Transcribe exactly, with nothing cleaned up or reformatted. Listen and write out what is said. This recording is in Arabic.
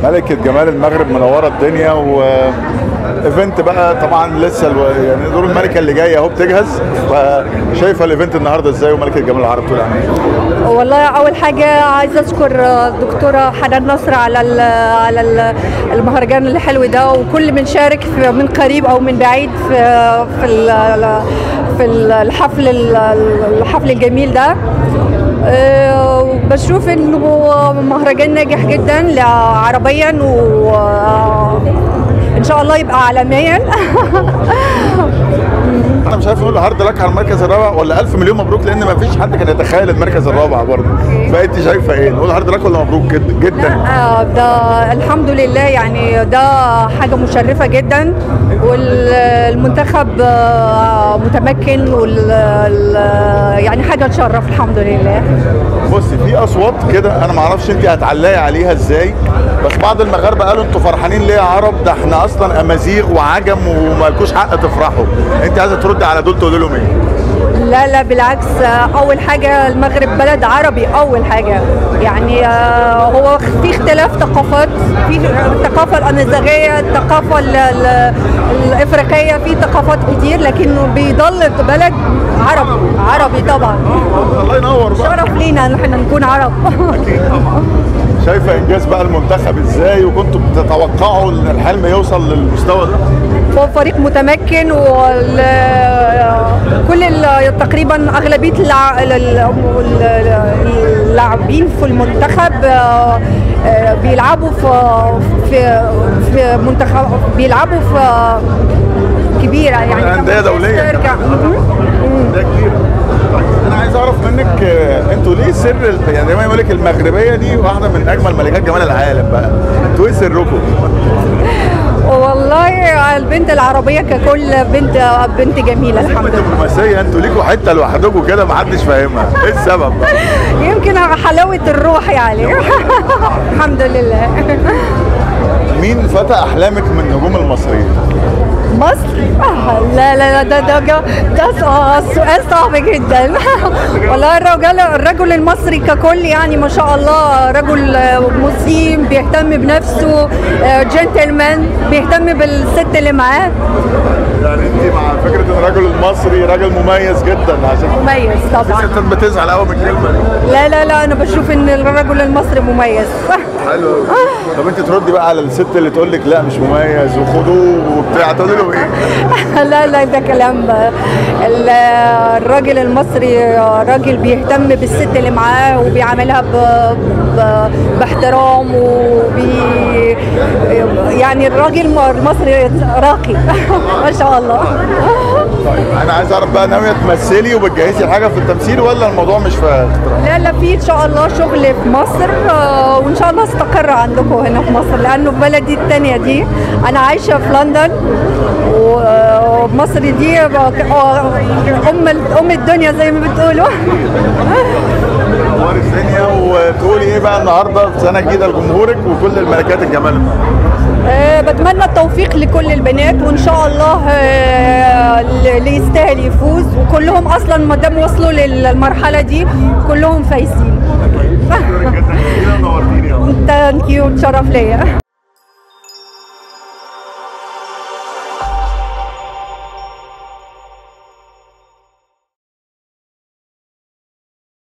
ملكة جمال المغرب منورة الدنيا، و ايفنت بقى طبعا لسه الو... يعني دور الملكة اللي جاية اهو بتجهز. فشايفة الايفنت النهارده ازاي وملكة جمال العرب تقول عنها؟ والله اول حاجه عايزه اشكر الدكتوره حنان نصر على ال على ال المهرجان الحلو ده، وكل من شارك من قريب او من بعيد في في في الحفل الحفل الجميل ده. بشوف انه مهرجان ناجح جدا عربيا، وان شاء الله يبقى عالميا. انا مش عارف نقول هارد لك على المركز الرابع ولا الف مليون مبروك، لان ما فيش حد كان يتخيل المركز الرابع برضه. فانت شايفه ايه؟ نقول هارد لك ولا مبروك جدا جدا؟ لا ده الحمد لله، يعني ده حاجه مشرفه جدا، والمنتخب متمكن، وال يعني حاجه تشرف الحمد لله. بصي في اصوات كده انا ما اعرفش انت هتعلقي عليها ازاي، بس بعض المغاربه قالوا انتوا فرحانين ليه يا عرب؟ ده احنا اصلا امازيغ وعجم ومالكوش حق تفرحوا. انت عايزه ترد على دول تقول لهم ايه؟ لا لا بالعكس، اول حاجه المغرب بلد عربي، اول حاجه يعني هو في اختلاف ثقافات، في الثقافه الامازيغيه، الثقافه الافريقيه، في ثقافات كتير، لكنه بيضل بلد عربي عربي طبعا. الله ينور بقى، شرف لينا ان احنا نكون عرب. اكيد طبعا. شايفه انجاز بقى المنتخب ازاي، وكنتوا بتتوقعوا ان الحلم يوصل للمستوى ده؟ هو فريق متمكن، وكل تقريبا اغلبيه اللاعبين في المنتخب بيلعبوا في في في منتخب، بيلعبوا في كبيره يعني انديه دوليه. انديه كبيره. انا عايز اعرف منك انتوا ليه سر، يعني دايما يقول لك المغربيه دي واحده من اجمل ملكات جمال العالم، بقى انتوا ايه سركم؟ والله البنت العربيه ككل بنت بنت جميله الحمد لله. دبلوماسيه، انتوا ليكوا حته لوحدكم كده محدش فاهمها، ايه السبب بقى؟ يمكن حلاوه الروح يعني. الحمد لله. مين فتى احلامك من النجوم المصريين؟ مصر؟ لا لا لا ده ده ده سؤال صعب جدا. والله الرجل الرجل المصري ككل يعني ما شاء الله رجل مسلم، بيهتم بنفسه، جنتلمان، بيهتم بالست اللي معاه. يعني انت مع فكره ان الرجل المصري راجل مميز جدا؟ عشان مميز طبعا. الستات بتزعل قوي من الكلمه دي. لا لا لا انا بشوف ان الرجل المصري مميز. حلو. طب انت تردي بقى على الست اللي تقول لك لا مش مميز وخدوه وبتاع، تقولي له ايه؟ لا لا ده كلام. الراجل المصري راجل بيهتم بالست اللي معاه، وبيعاملها ب... ب... باحترام، وبي يعني الراجل المصري راقي. ما شاء الله. طيب انا عايز اعرف بقى، ناويه تمثلي وبتجهزي حاجه في التمثيل ولا الموضوع مش في؟ لا لا في ان شاء الله شغل في مصر، وان شاء الله استقر عندكم هنا في مصر، لانه في بلدي الثانيه دي انا عايشه في لندن، ومصر دي ام ام الدنيا زي ما بتقولوا. نوري الدنيا. وتقولي ايه بقى النهارده في سنه جديده لجمهورك وكل الملكات الجمال؟ أه بتمنى التوفيق لكل البنات، وان شاء الله أه اللي يستاهل يفوز، وكلهم اصلا ما دام وصلوا للمرحله دي كلهم فايزين. نورتيني. ثانك يو، تشرف ليا.